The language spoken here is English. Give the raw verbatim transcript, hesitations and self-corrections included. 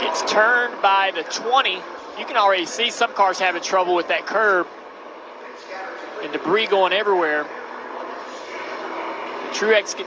Gets turned by the twenty. You can already see some cars having trouble with that curb and debris going everywhere. The Truex